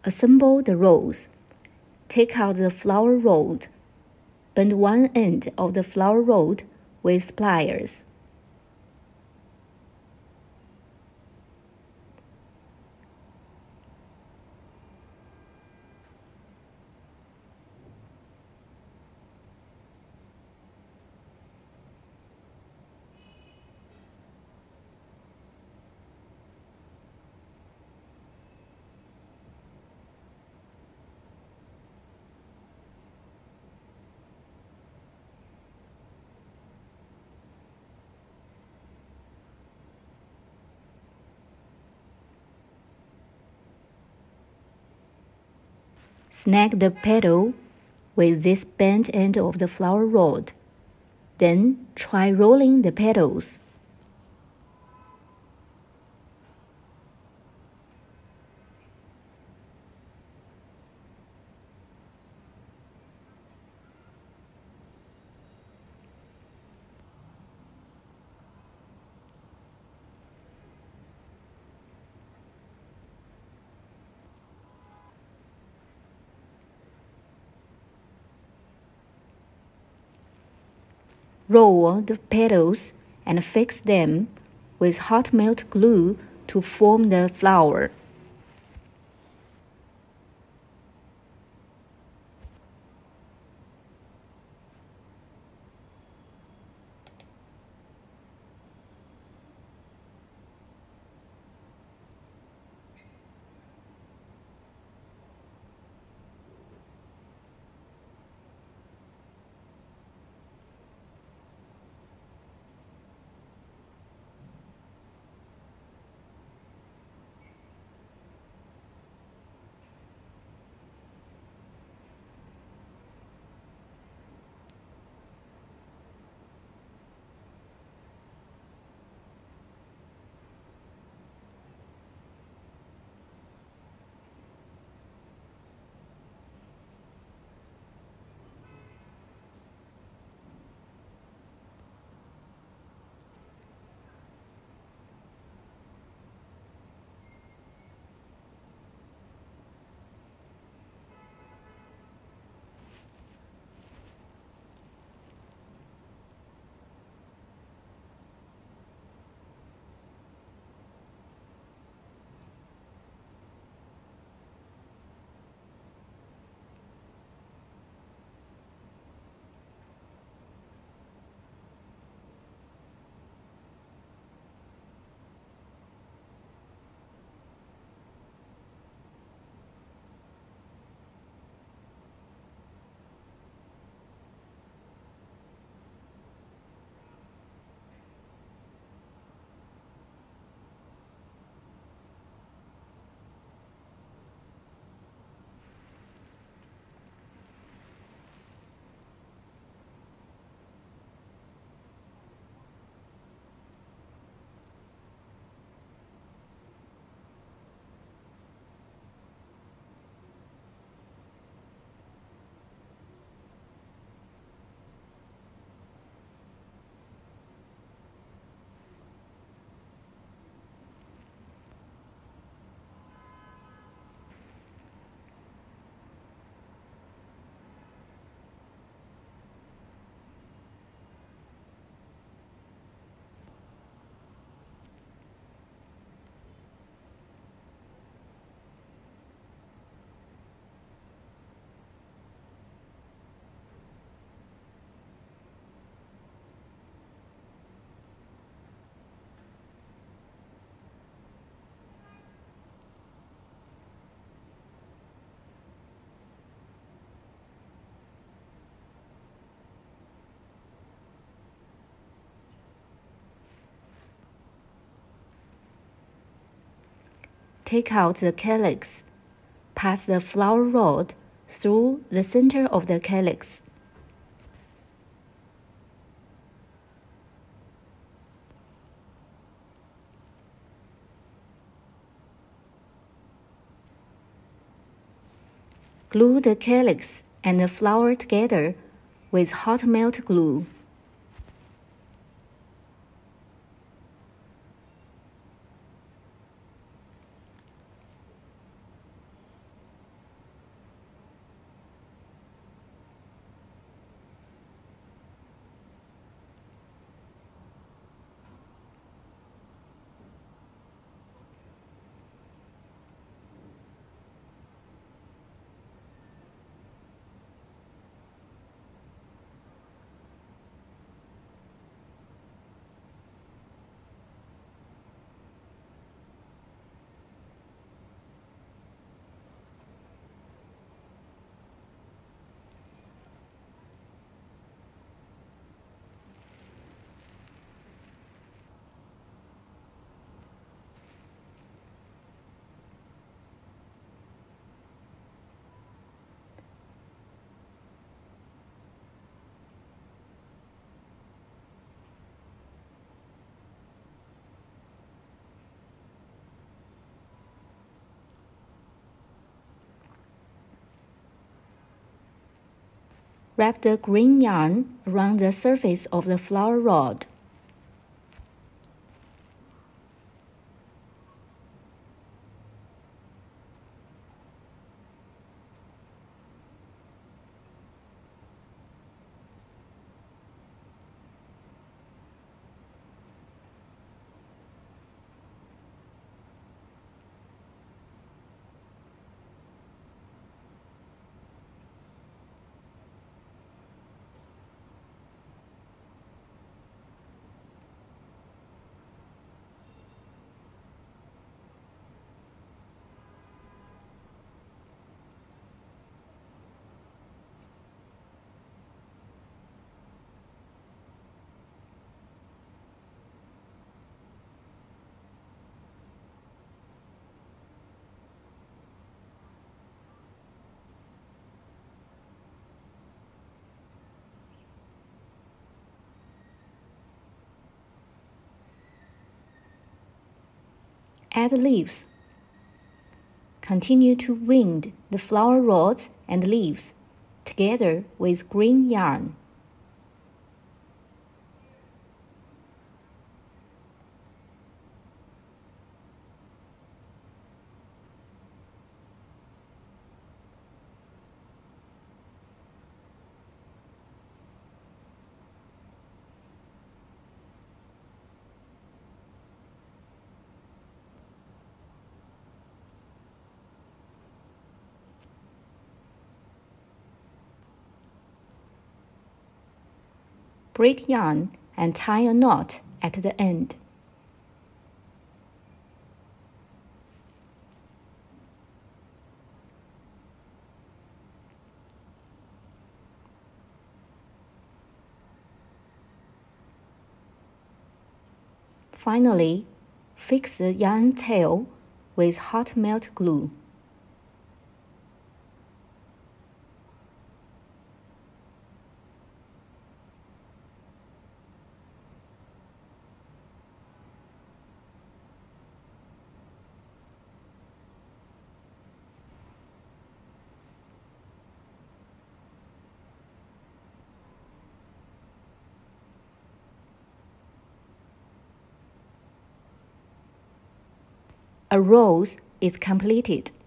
Assemble the rolls. Take out the flower rod. Bend one end of the flower rod with pliers. Snag the petal with this bent end of the flower rod. Then try rolling the petals. Roll the petals and fix them with hot melt glue to form the flower. Take out the calyx. Pass the flower rod through the center of the calyx. Glue the calyx and the flower together with hot melt glue. Wrap the green yarn around the surface of the flower rod. Add leaves. Continue to wind the flower rods and leaves together with green yarn. Break yarn and tie a knot at the end. Finally, fix the yarn tail with hot melt glue. A rose is completed.